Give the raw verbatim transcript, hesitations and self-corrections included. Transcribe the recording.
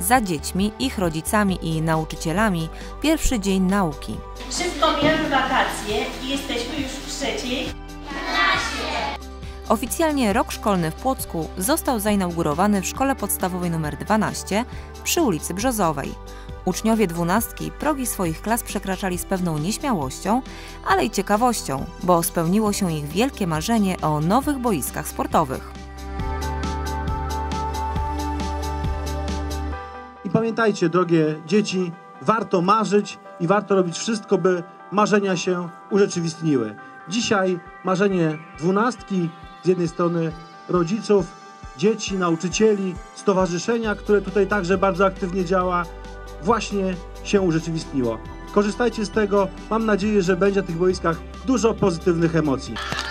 za dziećmi, ich rodzicami i nauczycielami pierwszy dzień nauki. Szybko mijały wakacje i jesteśmy już w trzeciej klasie. Oficjalnie rok szkolny w Płocku został zainaugurowany w Szkole Podstawowej nr dwanaście przy ulicy Brzozowej. Uczniowie dwunastki progi swoich klas przekraczali z pewną nieśmiałością, ale i ciekawością, bo spełniło się ich wielkie marzenie o nowych boiskach sportowych. I pamiętajcie, drogie dzieci, warto marzyć i warto robić wszystko, by marzenia się urzeczywistniły. Dzisiaj marzenie dwunastki, z jednej strony rodziców, dzieci, nauczycieli, stowarzyszenia, które tutaj także bardzo aktywnie działa, właśnie się urzeczywistniło. Korzystajcie z tego, mam nadzieję, że będzie na tych boiskach dużo pozytywnych emocji.